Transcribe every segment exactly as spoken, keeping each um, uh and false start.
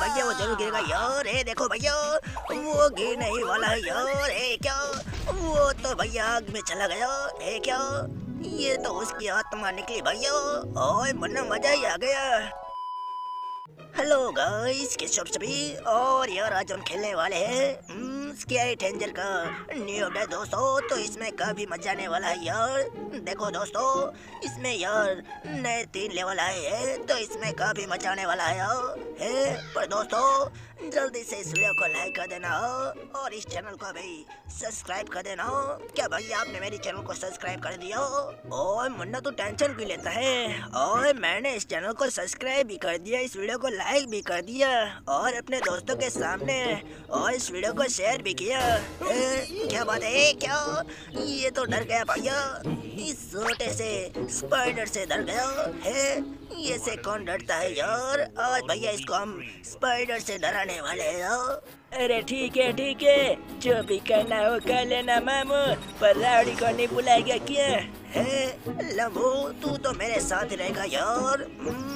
भैया वो जरूर गिरेगा यार। ए देखो भैया वो गिरने ही वाला है यार। ए क्या वो तो भैया आग में चला गया। ए क्या ये तो उसकी आत्मा निकली भैया। ओए मन्ना मजा ही आ गया। हेलो गाइस, कैसे हो सभी? और यार आज हम खेलने वाले हैं स्काई रेंजर का न्यू अपडेट दोस्तों। तो इसमें काफी मजा आने वाला है यार। देखो दोस्तों इसमें यार नए तीन लेवल आए हैं तो इसमें काफी मजा आने वाला है यार है। पर दोस्तों जल्दी से इस वीडियो को लाइक कर देना और इस चैनल को भी सब्सक्राइब कर देना। क्या भैया आपने मेरे चैनल को सब्सक्राइब कर दिया? और मुन्ना तो टेंशन क्यों लेता है? और मैंने इस चैनल को सब्सक्राइब भी कर दिया, इस वीडियो को लाइक भी कर दिया और अपने दोस्तों के सामने और इस वीडियो को शेयर भी किया। ए, क्या बात है? क्या ये तो डर गया भैया, इस छोटे से स्पाइडर से डर गया है। ये से कौन डरता है यार? आज भैया इसको हम स्पाइडर से डराने वाले हैं यार। अरे ठीक है ठीक है, जो भी करना हो कर लेना मामू, पर रावड़ी को नहीं बुलाएगा क्या? है लम्बू तू तो मेरे साथ रहेगा यार।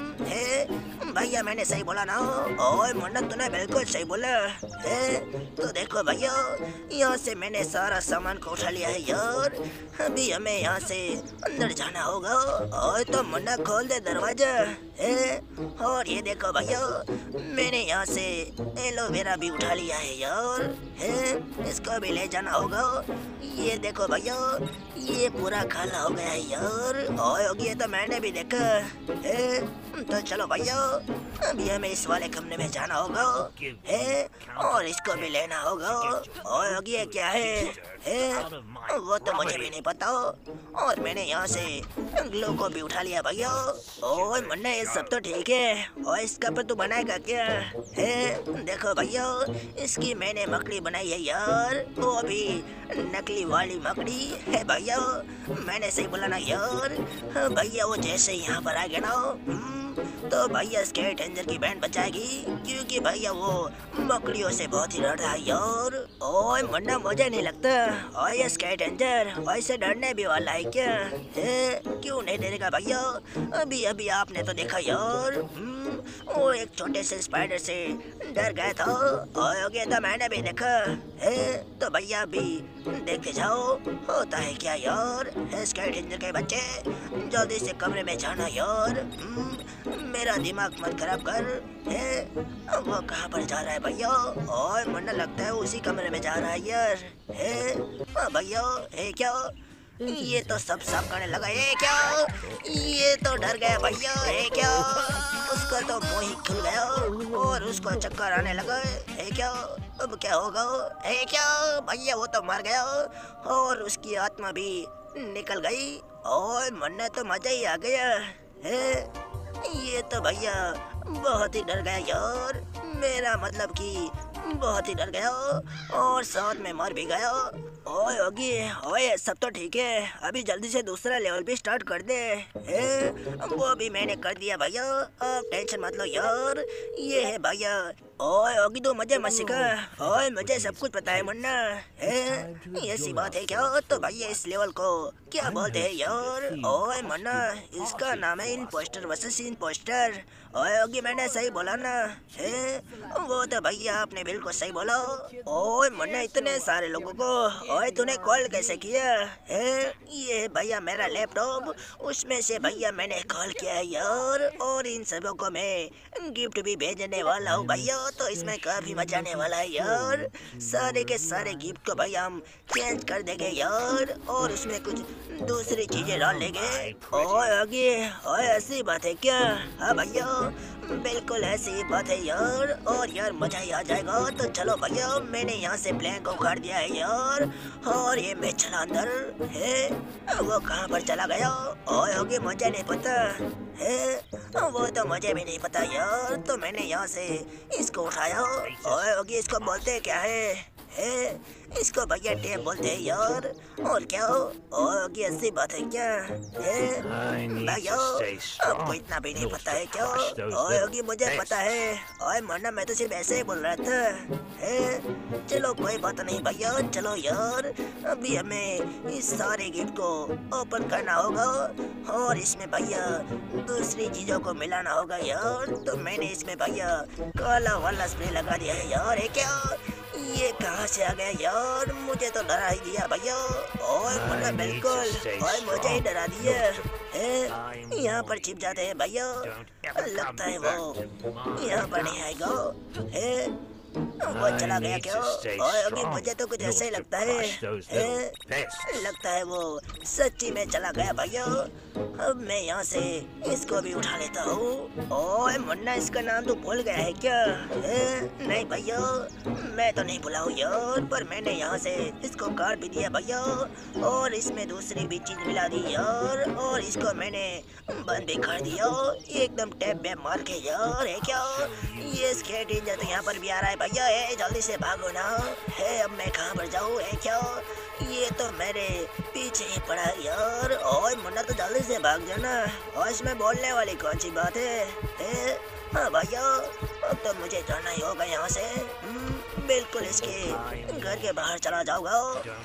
है भैया मैंने सही बोला ना? ओए मुन्ना तूने बिल्कुल सही बोला है। तो देखो भैया यहाँ से मैंने सारा सामान को उठा लिया है यार। अभी हमें यहाँ से अंदर जाना होगा। और तो मुन्ना खोल दे दरवाजा है। और ये देखो भैया मैंने यहाँ से एलोवेरा भी उठा लिया है यार है। इसको भी ले जाना होगा। ये देखो भैया ये पूरा खाला हो गया है यार। और ये तो मैंने भी देखा है। तो चलो भैया अभी हमें इस वाले कमरे में जाना होगा है और इसको भी लेना होगा। और ये क्या है है वो तो मुझे भी नहीं पता। और मैंने यहाँ से ग्लो को भी उठा लिया भैया। और मुन्ना ये सब तो ठीक है। और इसका पर तू बनाएगा क्या है? देखो भैया इसकी मैंने मकड़ी बनाई है यार, वो भी नकली वाली मकड़ी है भैया। मैंने सही बोला ना यार? भैया वो जैसे यहाँ पर आ गया ना तो भैया स्काई रेंजर की बैंड बचाएगी, क्योंकि भैया वो मकड़ियों से बहुत ही डरता है यार। ओए मुन्ना मुझे नहीं लगता और ये स्काई रेंजर वैसे डरने भी वाला है क्या है? क्यों नहीं डरेगा भैया? अभी अभी आपने तो देखा यार वो एक छोटे से स्पाइडर से डर गया था। और ये तो मैंने भी देखा है। तो भैया भी देखते जाओ होता है क्या यार। स्काई रेंजर के बच्चे जल्दी से कमरे में जाना यार। मेरा दिमाग मत खराब कर है। वो कहाँ पर जा रहा है भैया? और मुन्ना लगता है उसी कमरे में जा रहा है यार है। भैया है क्या? ये तो सब साफ करने लगा है क्या? ये तो डर गया भैया है क्या? उसका तो मुंह ही खुल गया और उसको चक्कर आने लगा है क्या? अब क्या होगा है क्या? भैया वो तो मर गया और उसकी आत्मा भी निकल गई। और मुन्ना तो मजा ही आ गया है। ये तो भैया बहुत ही डर गया यार। मेरा मतलब कि बहुत ही डर गया और साथ में मर भी गया। ओए होगी ओए सब तो ठीक है, अभी जल्दी से दूसरा लेवल भी स्टार्ट कर दे है। वो भी मैंने कर दिया भैया, अब टेंशन मत लो यार। ये है भैया। ओए होगी तो मजे मत सिखा। ओए मुझे सब कुछ पता है मुन्ना है। ऐसी बात है क्या? तो भैया इस लेवल को क्या बोलते हैं यार? ओए मुन्ना इसका नाम है इम्पोस्टर वर्सेस इम्पोस्टर। ओए होगी मैंने सही बोला ना है? वो तो भैया आपने बिल्कुल सही बोला। ओए मुन्ना इतने सारे लोगों को ओए तूने कॉल कैसे किया है? ये भैया मेरा लैपटॉप, उसमें से भैया मैंने कॉल किया है यार। और इन सबों को मैं गिफ्ट भी भेजने वाला हूँ भैया। तो इसमें काफी मजा आने वाला है यार। सारे के सारे गिफ्ट को भैया हम चेंज कर देंगे यार और उसमें कुछ दूसरी चीजें डाल लेंगे। ओए आगे ओए ऐसी बात है क्या? हाँ भैया बिल्कुल ऐसी बात है यार। और यार मजा ही आ जाएगा। तो चलो भैया मैंने यहाँ से प्लेन को उखाड़ दिया है यार। और ये मैं चला अंदर है। वो कहाँ पर चला गया? ओए होगी मुझे नहीं पता है। वो तो मुझे भी नहीं पता यार। तो मैंने यहाँ से इसको उठाया। ओए होगी इसको बोलते क्या है है, इसको भैया टेप बोलते हैं यार। और क्या और की ऐसी बात है क्या है भैया, आपको इतना भी नहीं पता है क्या? और योगी मुझे पता है, और मरना मैं तो सिर्फ ऐसे ही बोल रहा था है। चलो कोई बात नहीं भैया, चलो यार अभी हमें इस सारे गिफ्ट को ओपन करना होगा और इसमें भैया दूसरी चीजों को मिलाना होगा यार। तो मैंने इसमें भैया काला वाला स्प्रे लगा दिया है यार। है क्या ये कहाँ से आ गया यार? मुझे तो डरा ही दिया भैया। और मुन्ना बिल्कुल और मुझे ही डरा दिया है। यहाँ पर छिप जाते हैं भैया, लगता है वो यहाँ पर नहीं आएगा है। वो चला गया क्या? और अभी मुझे तो कुछ ऐसा ही लगता है, है? लगता है वो सच्ची में चला गया भैया। अब मैं यहाँ से इसको भी उठा लेता हूँ। और मुन्ना इसका नाम तो भूल गया है क्या है? नहीं भैया मैं तो नहीं भुला हूँ यार, पर मैंने यहाँ से इसको काट भी दिया भैया और इसमें दूसरी भी चीज मिला दी यार। और इसको मैंने बंद भी कर दिया एकदम टैप पे मार के यार। है क्या ये स्केट इंजन तो यहाँ पर भी आ रहा है भैया। है जल्दी से भागो ना है। अब मैं कहाँ पर जाऊँ? है क्या ये तो मेरे पीछे ही पड़ा है यार। और मुन्ना तो जल्दी से भाग जाना। और इसमें बोलने वाली कौन सी बात है, है? हाँ भैया अब तो मुझे जाना ही होगा यहाँ से। बिल्कुल इसके घर के बाहर चला जाऊंगा।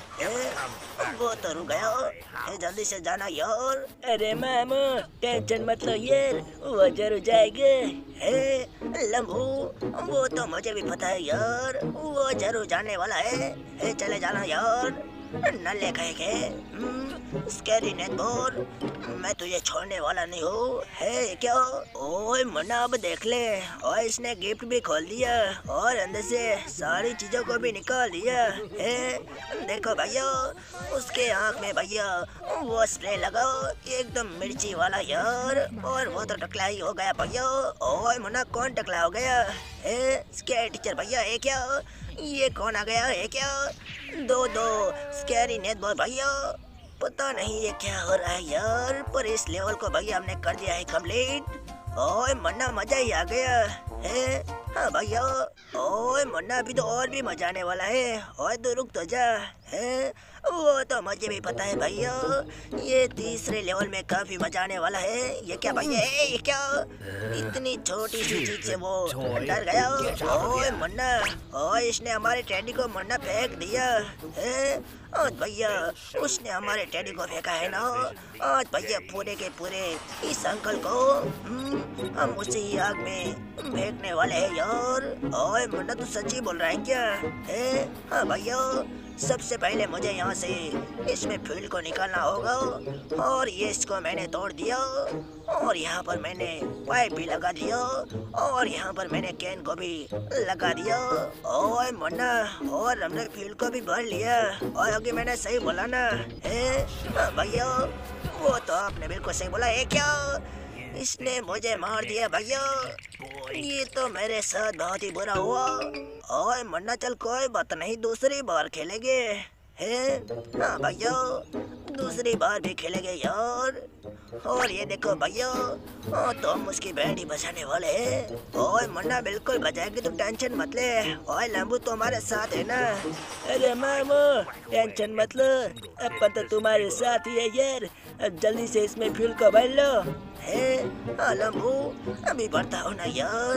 वो तो रुक गया है, जल्दी से जाना यार। अरे मामू टेंशन मत लो यार, वो जरूर जाएंगे। है लम्बू वो तो मुझे भी पता है यार, वो जरूर जाने वाला है, है चले जाना यार। नल्ले कहेंगे स्कैरी नेटबॉल, मैं तुझे छोड़ने वाला नहीं हूँ। है क्या? ओए मुन्ना अब देख ले, और इसने गिफ्ट भी खोल दिया और अंदर से सारी चीजों को भी निकाल दिया है। देखो भैया उसके आँख में भैया वो स्प्रे लगाओ एकदम मिर्ची वाला यार। और वो तो टकला ही हो गया भैया। ओए मुन्ना कौन टकला हो गया है? स्कैर टीचर भैया है क्या? ये कौन आ गया है क्या? दो दो स्कैरी नेटबॉल भैया, पता नहीं ये क्या हो रहा है यार, पर इस लेवल को भैया हमने कर दिया है कंप्लीट। ओए मन्ना मजा ही आ गया है। हाँ भैया ओए मन्ना अभी तो और भी मजा आने वाला है। और तो रुक तो जा है, वो तो मुझे भी पता है भैया, ये तीसरे लेवल में काफी मजा आने वाला है। ये क्या भैया है? ये क्या इतनी छोटी सी चीज से वो डर गया? ओए मुन्ना और इसने हमारे टेडी को मुन्ना फेंक दिया है। आज भैया उसने हमारे टेडी को फेंका है ना, आज भैया पूरे के पूरे इस अंकल को हम उसी आग में फेंकने वाले हैं यार। ओए मुन्ना तू सच्ची बोल रहा है क्या है? हाँ भैया सबसे पहले मुझे यहाँ से इसमें फ्यूल को निकालना होगा। और ये इसको मैंने तोड़ दिया और यहाँ पर मैंने पाइप भी लगा दिया और यहाँ पर मैंने कैन को भी लगा दिया। और मुन्ना और हमने फ्यूल को भी भर लिया। और अभी मैंने सही बोला ना है? भैया वो तो आपने बिल्कुल सही बोला है। क्या इसने मुझे मार दिया भैया? ये तो मेरे साथ बहुत ही बुरा हुआ। और मुन्ना चल कोई बात नहीं, दूसरी बार खेलेंगे है। हाँ भैया दूसरी बार भी खेलेंगे यार। और ये देखो भैया तो हम उसकी बैंड ही बजाने वाले हैं। और मुन्ना बिल्कुल बजाएंगे, तो टेंशन मत ले। और लंबू तो हमारे साथ है ना? अरे मामू टेंशन मत लो, अपन तो तुम्हारे साथ ही है यार। अब जल्दी से इसमें फ्यूल को भर लो है। हाँ लंबू अभी बढ़ता हो ना यार।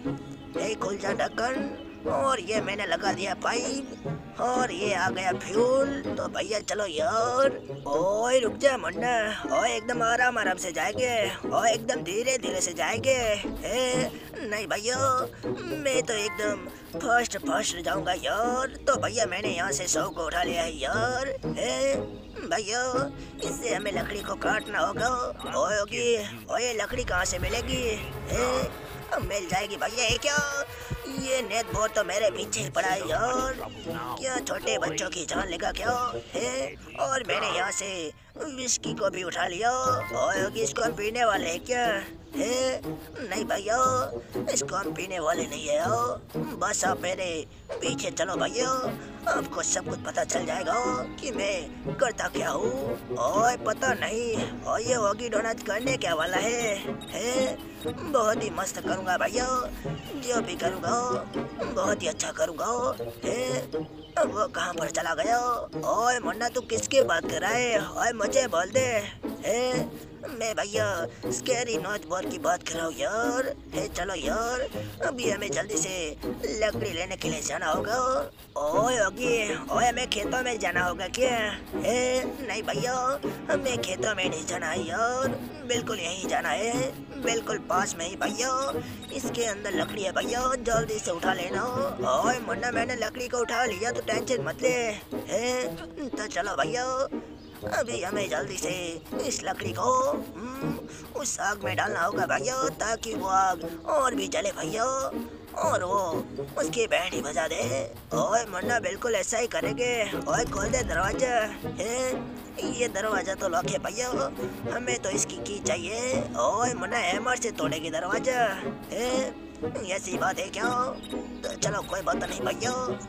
ये खुल जा ढक्कन और ये मैंने लगा दिया पाइप और ये आ गया फ्यूल। तो भैया चलो यार। ओए रुक जा मुन्ना, और एकदम आराम आराम से जाएंगे और एकदम धीरे धीरे से जाएंगे। ए, नहीं भैया मैं तो एकदम फर्स्ट फर्स्ट जाऊंगा यार। तो भैया मैंने यहाँ से सौ को उठा लिया है यार। ए, भैया इससे हमें लकड़ी को काटना होगा। ओए होगी और ये लकड़ी कहाँ से मिलेगी? ए, मिल जाएगी भैया। ये क्या ये नेट बोर्ड तो मेरे पीछे ही पड़ा है यार। क्या छोटे बच्चों की जान लेगा क्या है? और मैंने यहाँ से विस्की को भी उठा लिया। और इसको हम पीने वाले हैं क्या है? नहीं भैया इसको हम पीने वाले नहीं है। बस आप मेरे पीछे चलो भैया, आपको सब कुछ पता चल जाएगा कि मैं करता क्या हूँ। और पता नहीं और ये होगी डोनट करने क्या वाला है, है? बहुत ही मस्त करूँगा भैया, जो भी करूँगा बहुत ही अच्छा करूँगा। ए, वो कहाँ पर चला गया? ओए मुन्ना तू किसकी बात कर रहा है? ओए मुझे बोल दे। ए, मैं भैया स्कैरी नॉट बोर्ड की बात कर रहा हूँ यार। हे चलो यार, अभी हमें जल्दी से लकड़ी लेने के लिए जाना होगा। ओए होगी, ओए हमें खेतों में जाना होगा क्या? ए, नहीं भैया, हमें खेतों में नहीं जाना है यार, बिल्कुल यहीं जाना है, बिल्कुल पास में ही भैया। इसके अंदर लकड़ी है भैया, जल्दी से उठा लेना। ओए मुन्ना मैंने लकड़ी को उठा लिया, तो टेंशन मत ले। ए, तो चलो भैया, अभी हमें जल्दी से इस लकड़ी को हम्म, उस आग में डालना होगा भैया, ताकि वो आग और भी जले भैया, और वो उसकी बैंड ही बजा दे। ओए मुन्ना बिल्कुल ऐसा ही करेंगे। ओए खोल दे दरवाजा। ए, ये दरवाजा तो लॉक है भैया, हमें तो इसकी की चाहिए। ओए मुन्ना हैमर से तोड़ेगी दरवाजा। ए, ऐसी बात है क्या? तो चलो कोई बात नहीं भैया।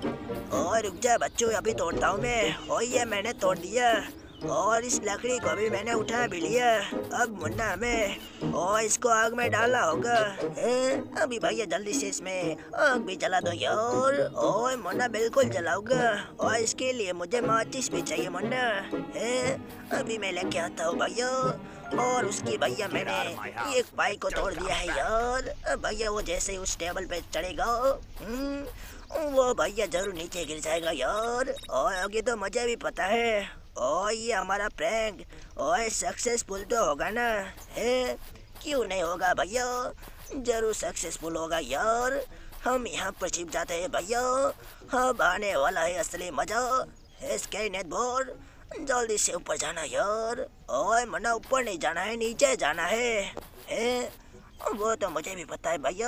और रुक जा बच्चों, अभी तोड़ता हूँ मैं। ओ ये मैंने तोड़ दिया, और इस लकड़ी को भी मैंने उठा भी लिया। अब मुन्ना हमें और इसको आग में डालना होगा। ए, अभी भैया जल्दी से इसमें आग भी जला दो यार। ओए मुन्ना बिल्कुल जलाऊंगा, और इसके लिए मुझे माचिस भी चाहिए मुन्ना। ए, अभी मैं लेके आता हूँ भैया। और उसकी भैया मैंने एक पाई को तोड़ दिया है यार। भैया वो जैसे ही उस टेबल पे चढ़ेगा, हम्म, वो भैया जरूर नीचे गिर जाएगा यार। और आगे तो मुझे भी पता है। ओ ये हमारा प्रैंक ओए सक्सेसफुल तो होगा ना? है क्यों नहीं होगा भैया, जरूर सक्सेसफुल होगा यार। हम यहाँ पर छिप जाते हैं भैया, अब आने वाला है असली मजा। स्काई नेट बोर्ड, जल्दी से ऊपर जाना यार। ओए मना ऊपर नहीं जाना है, नीचे जाना है। ए, वो तो मुझे भी पता है भैया,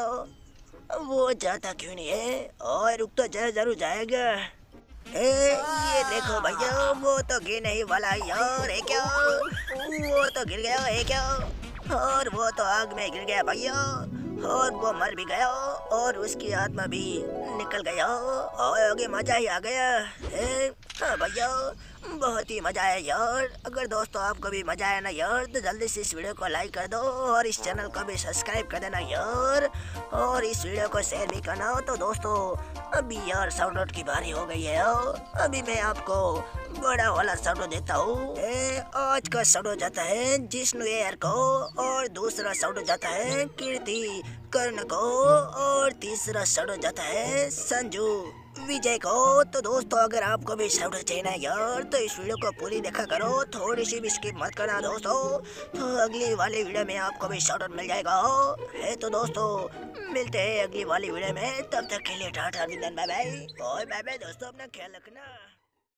वो जाता क्यों नहीं है? और रुक तो जा, जरूर जाएगा। ए, ये देखो भैया, वो तो गिरने ही वाला है यार। है क्या? वो तो गिर गया है क्या? और वो तो आग में गिर गया भैया, और वो मर भी गया, और उसकी आत्मा भी निकल गया, और आगे मजा ही आ गया। ए, हाँ भैया, बहुत ही मजा आया यार। अगर दोस्तों आपको भी मजा आया ना यार, तो जल्दी से इस वीडियो को लाइक कर दो, और इस चैनल को भी सब्सक्राइब कर देना यार, और इस वीडियो को शेयर भी करना। तो दोस्तों अभी यार साउंड आउट की बारी हो गई है। अभी मैं आपको बड़ा वाला साउंड देता हूँ। आज का साउंड जाता है जिष्णु एयर को, और दूसरा साउंड जाता है कीर्ति कर्ण को, और तीसरा साउंड जाता है संजू विजय को। तो दोस्तों अगर आपको भी साउंड चाहिए ना यार, तो इस वीडियो को पूरी देखा करो, थोड़ी सी भी स्किप मत करना दोस्तों। तो अगली वाली वीडियो में आपको भी साउंड मिल जाएगा। है तो दोस्तों मिलते हैं अगली वाली वीडियो में, तब तक के लिए टाटा बाय बाय। और बाय बाय दोस्तों, अपना ख्याल रखना।